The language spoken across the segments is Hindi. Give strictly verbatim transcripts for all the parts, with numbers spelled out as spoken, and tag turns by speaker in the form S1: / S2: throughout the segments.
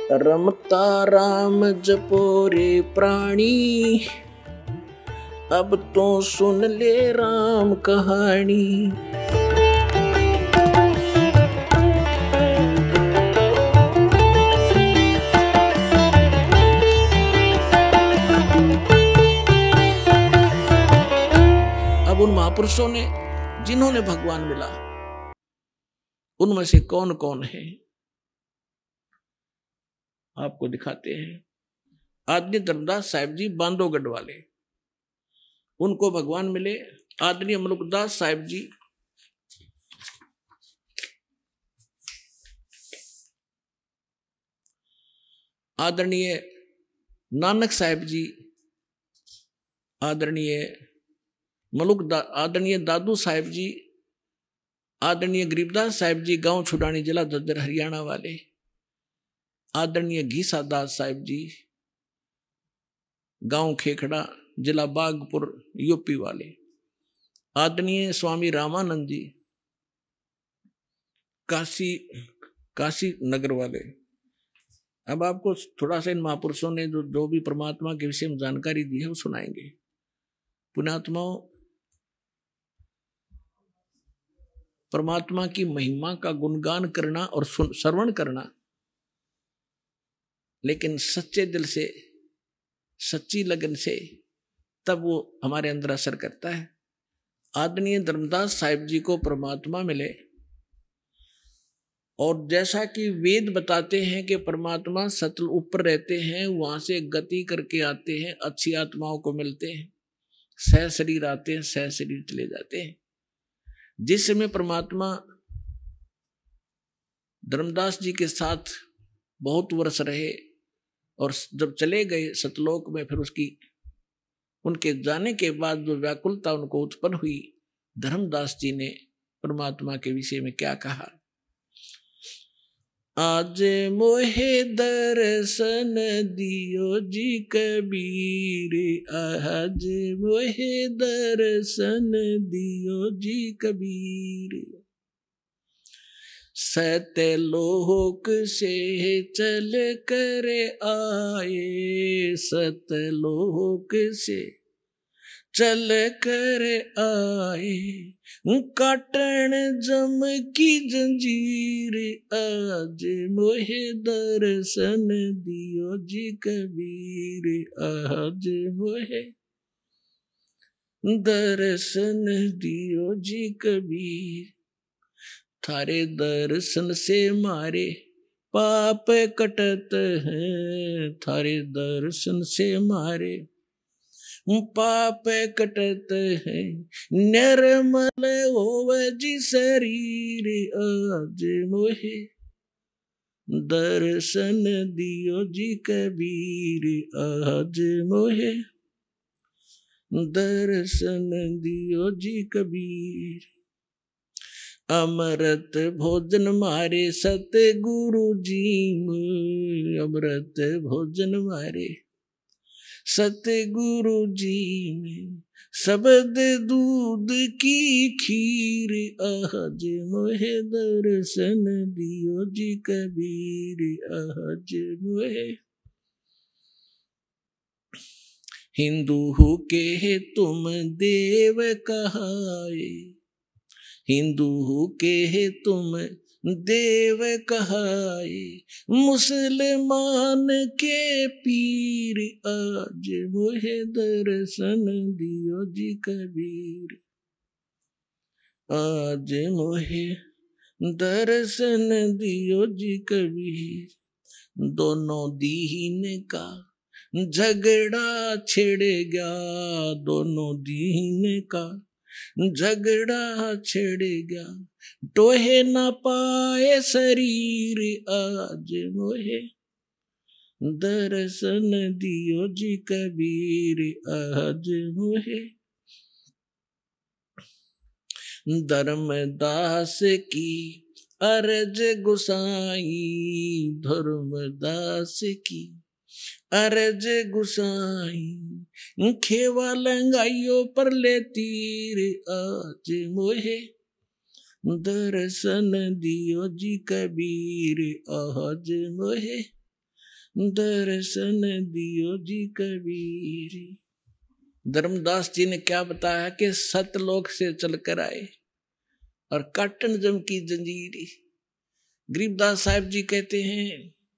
S1: रमता राम जपो रे प्राणी, अब तो सुन ले राम कहानी। अब उन महापुरुषों ने जिन्होंने भगवान मिला, उनमें से कौन कौन है आपको दिखाते हैं। आदरणीय धर्मदास साहिब जी बांधवगढ़ वाले, उनको भगवान मिले। आदरणीय मलुकदास साहिब जी आदरणीय नानक साहिब जी, आदरणीय मलुक दा, आदरणीय दादू साहिब जी, आदरणीय गरीबदास साहिब जी गांव छुडानी जिला ददर हरियाणा वाले, आदरणीय घीसा दास साहिब जी गांव खेखड़ा जिला बागपुर यूपी वाले, आदरणीय स्वामी रामानंद जी काशी काशी नगर वाले। अब आपको थोड़ा सा इन महापुरुषों ने जो जो भी परमात्मा के विषय में जानकारी दी है वो सुनाएंगे। पुण्यात्माओं, परमात्मा की महिमा का गुणगान करना और श्रवण करना, लेकिन सच्चे दिल से, सच्ची लगन से, तब वो हमारे अंदर असर करता है। आदरणीय धर्मदास साहिब जी को परमात्मा मिले, और जैसा कि वेद बताते हैं कि परमात्मा सतल ऊपर रहते हैं, वहां से गति करके आते हैं, अच्छी आत्माओं को मिलते हैं, सह शरीर आते हैं, सह शरीर चले जाते हैं। जिस समय परमात्मा धर्मदास जी के साथ बहुत वर्ष रहे और जब चले गए सतलोक में, फिर उसकी उनके जाने के बाद जो व्याकुलता उनको उत्पन्न हुई, धर्मदास जी ने परमात्मा के विषय में क्या कहा। आज मोहे दर्शन दियो जी कबीर, आज मोहे दर्शन दियो जी कबीर। सतलोक से चल कर आए, सतलोक से चल कर आए, काटन जम की जंजीर, आज मोहे दर्शन दियो जी कबीर, आज मोहे दर्शन दियो जी कबीर। थारे दर्शन से मारे पाप कटत हैं, थारे दर्शन से मारे पाप कटत है, निर्मल होवे जी शरीर, आज मोहे दर्शन दियो जी कबीर, आज मोहे दर्शन दियो जी कबीर। अमृत भोजन मारे सतगुरु जी में, अमृत भोजन मारे सतगुरु जी में, शब्द दूध की खीर, आज मोहे दर्शन दियो जी कबीर, आज मोहे। हिंदू के तुम देव कहाए, हिंदू के तुम देव कहाए, मुसलमान के पीर, आज मोहे दर्शन दियो जी कबीर, आज मोहे दर्शन दियो जी कबीर। दोनों दीन का झगड़ा छिड़ गया, दोनों दीन का झगड़ा छिड़ गया, टोहे न पाए शरीर, आज मोहे दर्शन दियो जी कबीर, आज मोहे। धर्मदास की अर्ज गुसाई, धर्मदास की अर्ज गुसाई, खेवा लंगाइयों पर ले तीर, आज मोहे दर्शन दियो जी कबीर, आज मोहे दर्शन दियो जी कबीर। धर्मदास जी ने क्या बताया कि सतलोक से चलकर आए और काटन जम की जंजीर। गरीबदास साहिब जी कहते हैं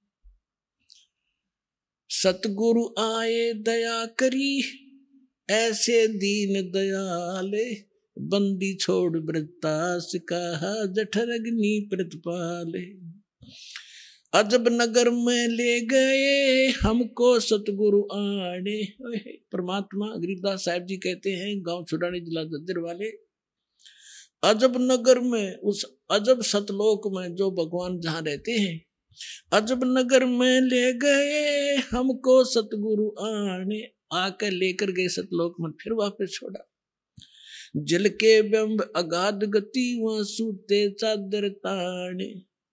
S1: सतगुरु आए दया करी, ऐसे दीन दयाले, बंदी छोड़ वृत्तास कहा, जठर अग्नि प्रतिपाले। अजब नगर में ले गए हमको सतगुरु आने। परमात्मा गरीबदास साहिब जी कहते हैं गांव छुड़ानी जिला दद्दर वाले, अजब नगर में, उस अजब सतलोक में जो भगवान जहां रहते हैं, अजब नगर में ले गए हमको सतगुरु आने। आकर लेकर गए सतलोक में, फिर वापस छोड़ा। जल के बिंब अगाध गति वहां सूते चादर ताने।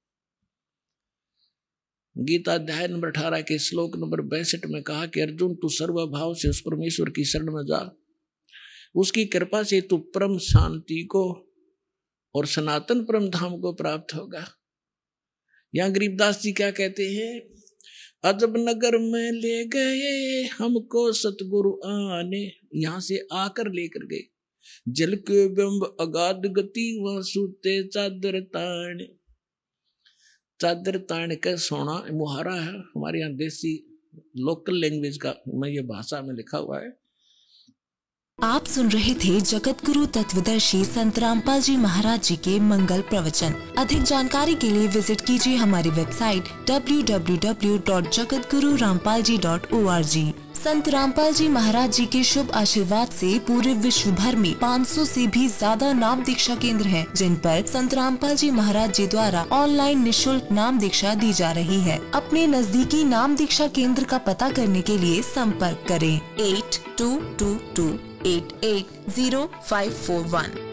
S1: गीता अध्याय नंबर अठारह के श्लोक नंबर बैसठ में कहा कि अर्जुन तू सर्वभाव से उस परमेश्वर की शरण में जा, उसकी कृपा से तू परम शांति को और सनातन परम धाम को प्राप्त होगा। यहाँ गरीबदास जी क्या कहते हैं, अजब नगर में ले गए हमको सतगुरु आने। यहां से आकर लेकर गए। जल के बिंब अगाध गति वहां सूते चादर तान। चादर तान कर सोना मुहारा है हमारे यहाँ देसी लोकल लैंग्वेज का, मैं ये भाषा में लिखा हुआ है।
S2: आप सुन रहे थे जगत गुरु तत्वदर्शी संत रामपाल जी महाराज जी के मंगल प्रवचन। अधिक जानकारी के लिए विजिट कीजिए हमारी website W W W dot Jagat Guru Rampal ji dot O R G. Sant Rampal जी महाराज जी के शुभ आशीर्वाद से पूरे विश्व भर में पाँच सौ से भी ज्यादा नाम दीक्षा केंद्र हैं, जिन पर संत रामपाल जी महाराज जी द्वारा ऑनलाइन निशुल्क नाम दीक्षा दी जा रही है। अपने नजदीकी नाम दीक्षा केंद्र का पता करने के लिए संपर्क करें eight two two two eight eight zero five four one.